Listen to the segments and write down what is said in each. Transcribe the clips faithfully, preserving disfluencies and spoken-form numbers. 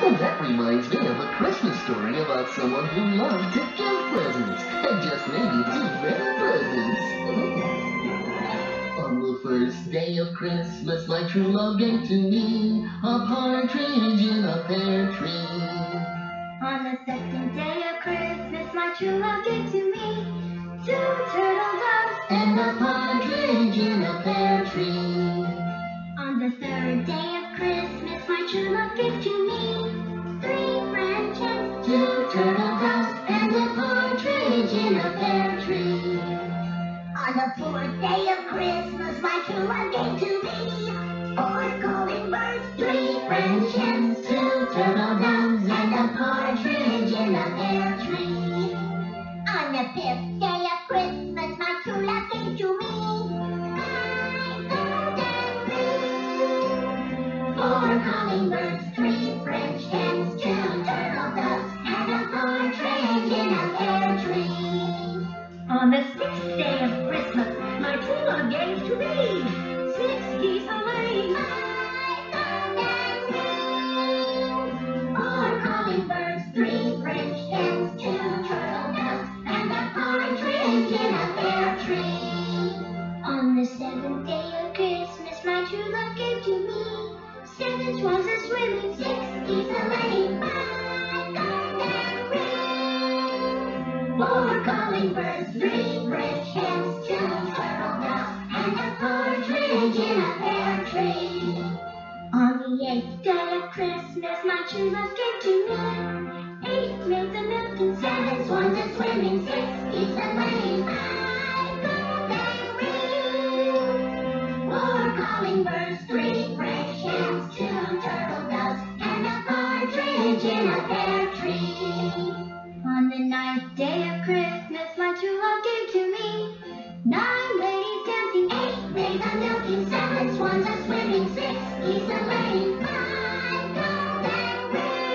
And that reminds me of a Christmas story about someone who loved to give presents, and just maybe too many presents. On the first day of Christmas, my true love gave to me a partridge in a pear tree. On the second day of Christmas, my true love gave to me two turtle doves and a partridge in a pear tree. On the third day of Christmas, my true love gave to me three French hens, two turtle doves and a partridge in a pear tree. On the fourth day of Christmas, my true love gave to me four calling birds, three French hens, two turtle doves and a partridge in a pear tree. On the fifth day of Christmas, my true love gave to me four calling birds, three French hens, two turtle doves, and a partridge in a pear tree. On the sixth day of Christmas, my true love gave to me six geese a laying, four calling birds, three French hens, two turtle doves, and a partridge in a pear tree. On the seventh day of Christmas, my true love gave to me seven swans a swimming, six geese a laying, five golden rings, four calling birds, three French hens, two turtle doves, and a partridge in a pear tree. On the eighth day of Christmas, my true love gave to me eight maids a milking, seven swans a swimming, six geese a laying, five golden rings, four calling birds, three French hens, two turtle doves, and a partridge in a pear tree. On the ninth day of Christmas, my true love gave to me nine ladies dancing, eight maids a milking, seven swans a swimming, six geese a laying, five golden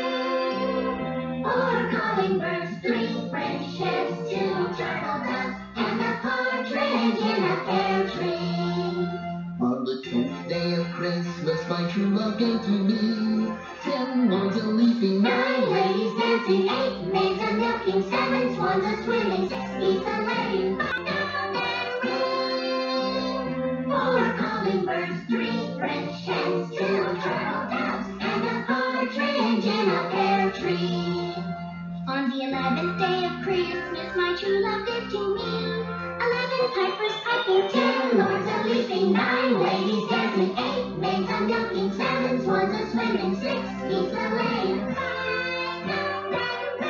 rings, four calling birds, three French hens, two turtle doves, and a partridge in a pear tree. On the tenth day of Christmas, my true love gave to me ten lords a leaping, nine ladies dancing, eight maids a milking, seven swans a swimming, six geese a laying, five golden rings, four calling birds, three French hens, two turtle doves, and a partridge in a pear tree. On the eleventh day of Christmas, my true love gave to me eleven pipers piping, ten lords a leaping, nine ladies dancing, eight maids a milking, seven swans a swimming, six geese a laying, five golden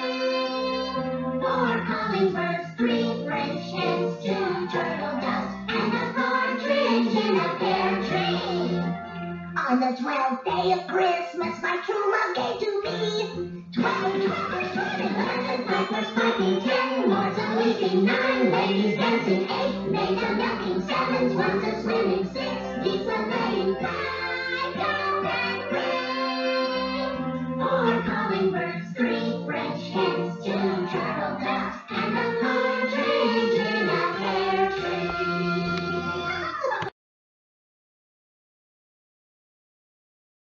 rings, four calling birds, three French hens, two turtle doves, and a partridge in a pear tree. On the twelfth day of Christmas, my true love gave to me twelve pipers swimming, eleven pipers piping, ten lords a leaping, nine ladies dancing, eight maids a milking, seven swans a swimming, six geese a laying, five golden rings, four calling birds,